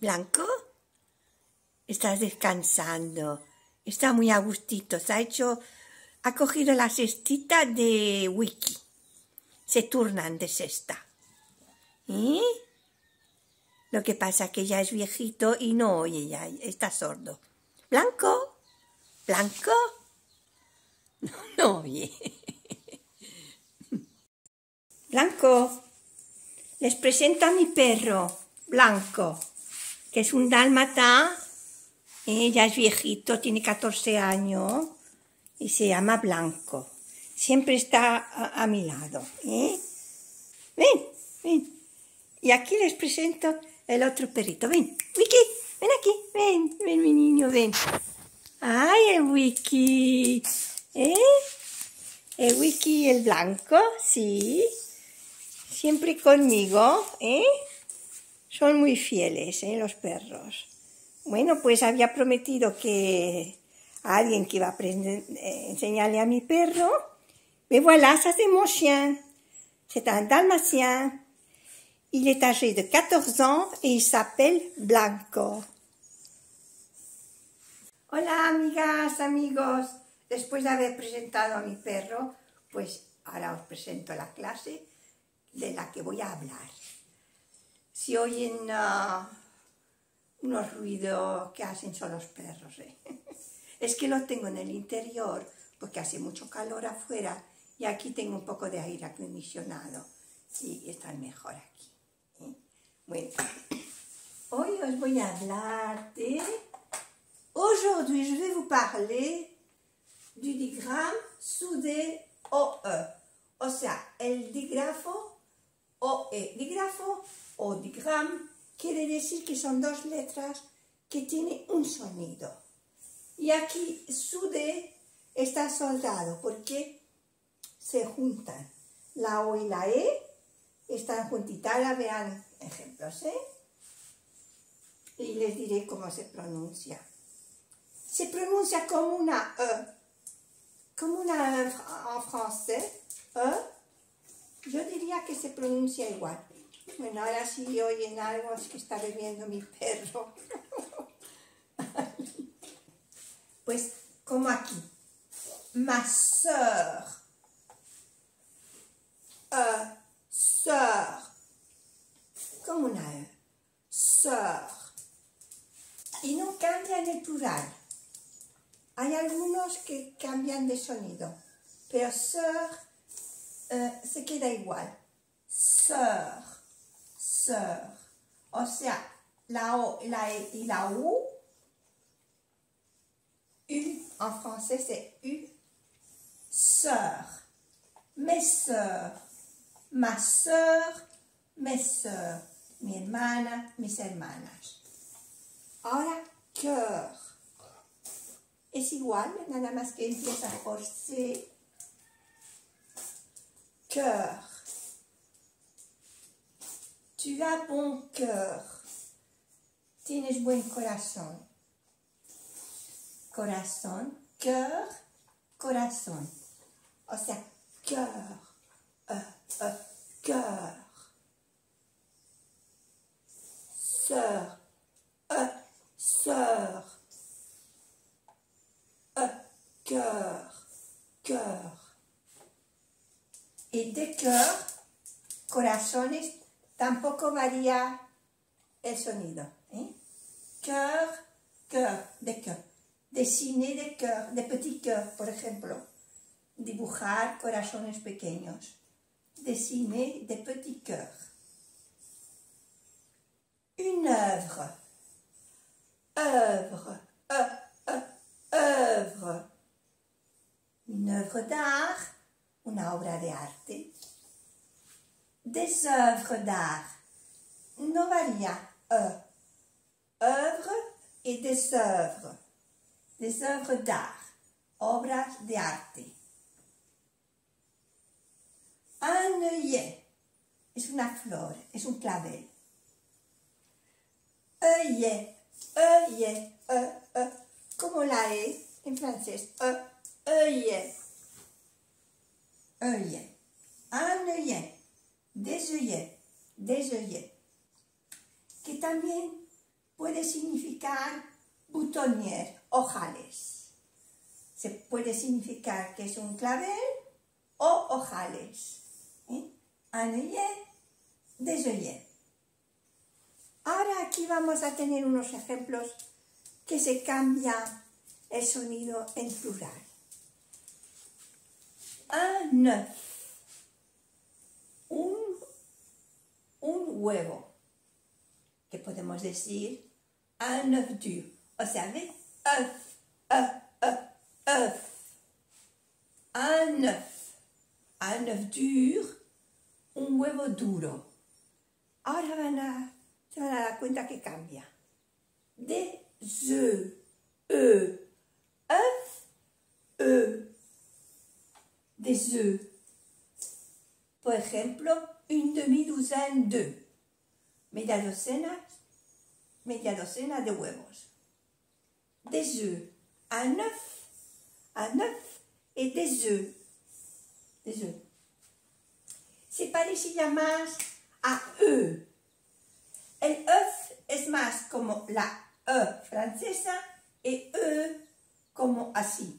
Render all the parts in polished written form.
Blanco, estás descansando, está muy a gustito, ha cogido la cestita de Wiki, se turnan de cesta. ¿Y? Lo que pasa es que ya es viejito y no oye ya, está sordo. Blanco, Blanco, no oye. Blanco, les presento a mi perro, Blanco, que es un dálmata, ya es viejito, tiene 14 años y se llama Blanco. Siempre está a mi lado. Ven, ven. Y aquí les presento el otro perrito. Ven, Wiki, ven aquí, ven mi niño, ven. ¡Ay, el Wiki! El Wiki y el Blanco, sí. Siempre conmigo, Son muy fieles, los perros. Bueno, pues había prometido que a alguien que iba a enseñarle a mi perro. Mais voilà, ça c'est mon chien. C'est un dalmatien. Il est âgé de 14 ans et il s'appelle Blanco. Hola, amigas, amigos. Después de haber presentado a mi perro, pues ahora os presento la clase de la que voy a hablar. Si oyen unos ruidos que hacen son los perros, Es que los tengo en el interior porque hace mucho calor afuera y aquí tengo un poco de aire acondicionado y están mejor aquí. Bueno, hoy os voy a hablar de... Aujourd'hui, je vais vous parler du digramme soudé OE, o sea, el dígrafo OE. Dígrafo o digramme quiere decir que son dos letras que tienen un sonido. Y aquí soudé está soldado porque se juntan. La O y la E están juntitas. Ahora vean ejemplos, Y les diré cómo se pronuncia. Se pronuncia como una E, como una E en francés. Yo diría que se pronuncia igual. Bueno, ahora si oyen algo es que está bebiendo mi perro. Pues como aquí. Ma sœur. Sœur. Como una E. Sœur. Y no cambian el plural. Hay algunos que cambian de sonido, pero sœur se queda igual. Sœur, sœur. O sea, la O, la E y la U. U, en français c'est U. Sœur. Mes sœurs. Ma sœur, mes sœurs. Mi hermana, mis hermanas. Ahora, cœur. Es igual, nada más que empieza por C. Cœur. Tu as bon cœur. Tienes buen corazón. Corazón, cœur, corazón. O sea, cœur. Cœur. Sœur. Sœur. Cœur, cœur. Y de cœur, corazones, tampoco varía el sonido. Cœur, cœur, de cœur. Dessiner de cœur, de petits cœurs, por ejemplo. Dibujar corazones pequeños. Dessiner de petits cœurs. Une œuvre. Œuvre. Œuvre. Une œuvre d'art, una obra de arte. Des œuvres d'art. No varía. Œuvre et des œuvres. Des œuvres d'art. Obras de arte. Un œillet. Es una flor, es un clavel. Œillet. Œillet. Como la E en francés. Œillet. Œillet. Un œillet. Des œillets. Des œillets. Que también puede significar boutonnière, ojales. Se puede significar que es un clavel o ojales. Un œillet, des œillets. Ahora aquí vamos a tener unos ejemplos que se cambia el sonido en plural. Un œuf, un huevo, que podemos decir un œuf dur. Observez, œuf, œuf, œuf, œuf. Un œuf dur, un huevo duro. Ahora se van a dar cuenta que cambia. Des œufs, œufs, œufs. Des œufs. Por ejemplo, une demi-douzaine d'œufs. Media docena de huevos. Des œufs. Un œuf et des œufs. Des œufs. Se parecía más a E. El œuf es más como la E francesa y E como así.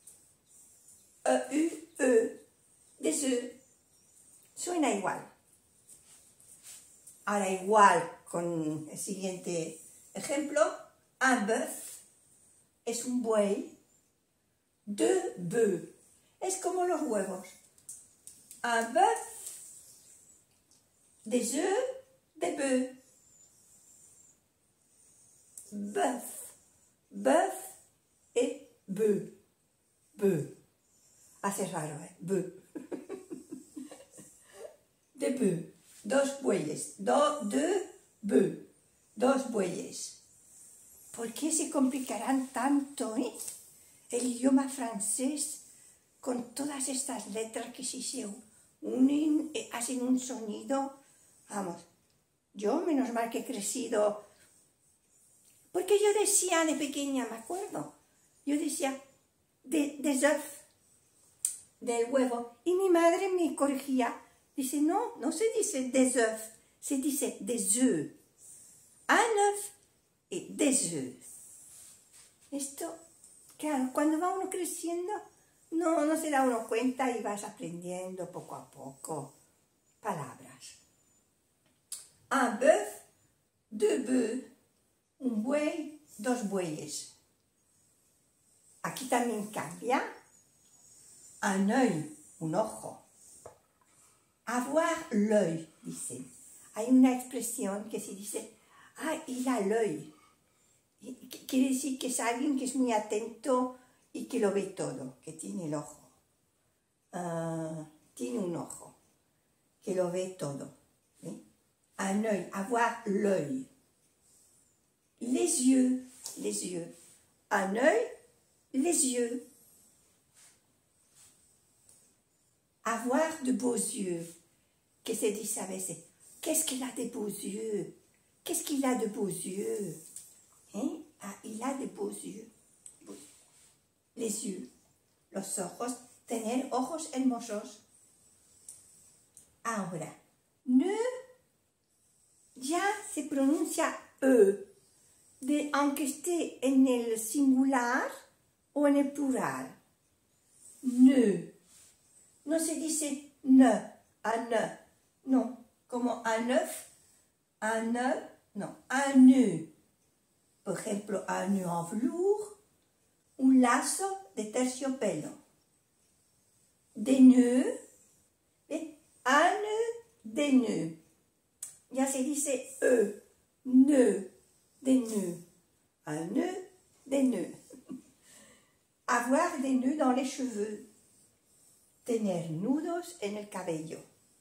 E, des œufs. Suena igual. Ahora igual con el siguiente ejemplo. Un bœuf es un buey. Deux bœufs es como los huevos. Un bœuf, des œufs, des bœufs. Bœuf, bœuf et bœuf. Bœuf. Ah, c'est raro, ¿eh? Bœuf. Des bœufs. Dos bueyes. Deux bœufs. Dos bueyes. ¿Por qué se complicarán tanto, el idioma francés con todas estas letras que si se unen hacen un sonido? Vamos, yo menos mal que he crecido, porque yo decía de pequeña, me acuerdo, yo decía des œufs, del huevo, y mi madre me corregía, dice no se dice des œufs, se dice des œufs, un œuf y des œufs. Esto, claro, cuando va uno creciendo, no se da uno cuenta y vas aprendiendo poco a poco palabras. Un bœuf, deux bœufs, un buey, dos bueyes. Aquí también cambia. Un œil, un ojo. Avoir l'œil, dice. Hay una expresión que se dice, il a l'œil. Quiere decir que es alguien que es muy atento y que lo ve todo, que tiene el ojo. Tiene un ojo, que lo ve todo. ¿Sí? Un œil, avoir l'œil. Les yeux. Un œil, les yeux. Avoir de beaux yeux. Que se dice a veces, qu'est-ce qu'il a de beaux yeux? Qu'est-ce qu'il a de beaux yeux? ¿Eh? Il a de beaux yeux. Les yeux, los ojos, tener ojos hermosos. Ahora, ne ya se pronuncia aunque esté en el singular o en el plural. Ne. No se dice ne, no, como un œuf, no, un nœud. Por ejemplo, un nœud en velours, un lazo de terciopelo. Des nœuds, un nœud, des nœuds. Ya se dice nœud, des nœuds. Un nœud, des nœuds. Avoir des nœuds dans les cheveux. Tener nudos en el cabello.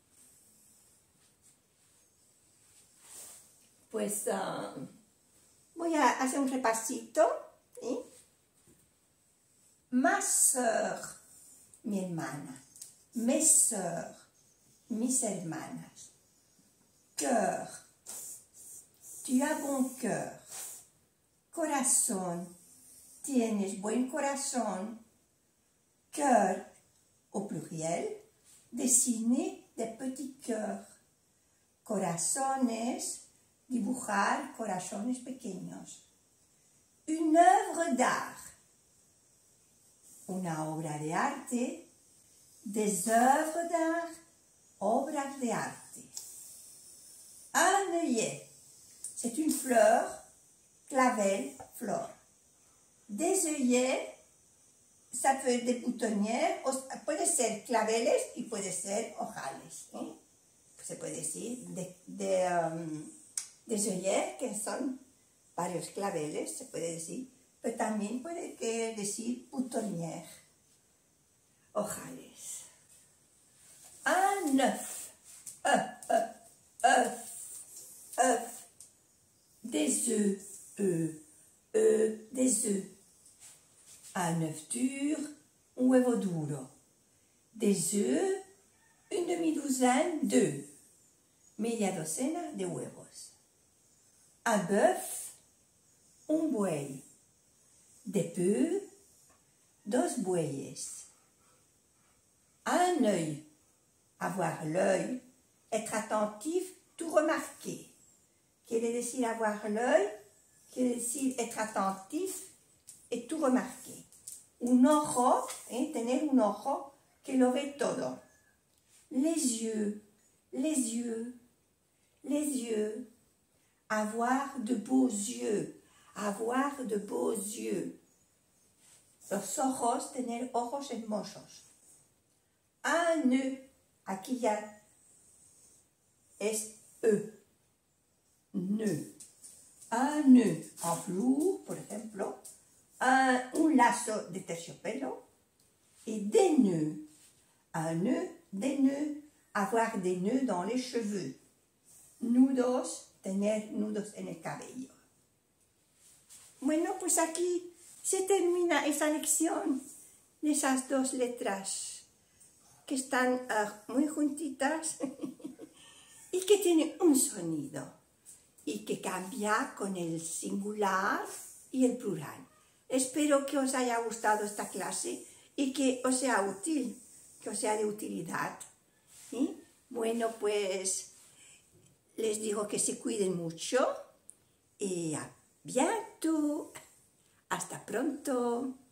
Pues voy a hacer un repasito. ¿Sí? Ma sœur, mi hermana. Mes sœurs, mis hermanas. Cœur, tu as bon cœur. Corazón, tienes buen corazón. Cœur, au pluriel, dessiner des petits cœurs. Corazones, dibujar corazones pequeños. Une œuvre d'art, una obra de arte, des œuvres d'art, obras de arte. Un œillet, c'est une fleur, clavel, flor. Des œillets, ça peut être des boutonnières, puede ser claveles y puede ser ojales. Se puede decir des œillets que son varios claveles, se puede decir, pero también puede decir boutonnières, ojales. Un œuf, œuf, des œufs, des œufs. Un œuf dur, un huevo duro. Des œufs, une demi-douzaine d'œufs. Media docena de huevos. Un bœuf, un buey. Des bœufs, dos bueyes. Un œil, avoir l'œil, être attentif, tout remarquer. Quiere decir avoir l'œil, quiere decir être attentif et tout remarquer. Un ojo, tener un ojo que lo ve todo. Les yeux, les yeux, les yeux. Avoir de beaux yeux, avoir de beaux yeux. Los ojos, tener ojos hermosos. Un nœud, aquí ya es nœud. Un nœud en velours, por ejemplo, un lazo de terciopelo et des nœuds. Un nœud, des nœuds, avoir des nœuds dans les cheveux. Nudos, tener nudos en el cabello. Bueno, pues aquí se termina esa lección de esas dos letras que están muy juntitas y que tienen un sonido y que cambia con el singular y el plural. Espero que os haya gustado esta clase y que os sea útil, que os sea de utilidad. ¿Sí? Bueno, pues les digo que se cuiden mucho y a bientôt. Hasta pronto.